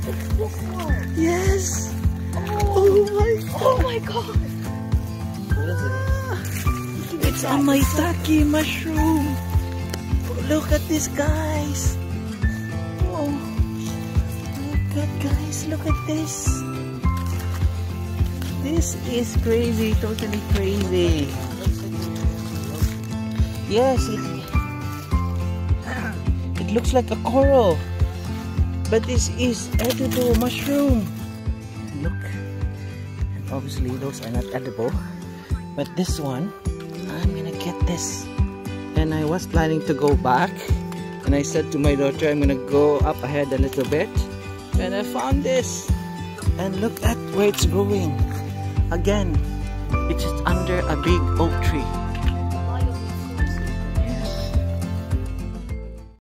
It's this one. Yes. Oh my god. What is it? It's a maitake mushroom. Look at this, guys. Oh, look at this. This is crazy, totally crazy. Yes, it looks like a coral, but this is edible mushroom. Look, and obviously those are not edible, but this one, I'm gonna get this. And I was planning to go back, and I said to my daughter, I'm gonna go up ahead a little bit, and I found this. And look at where it's growing. Again, it's just under a big oak tree.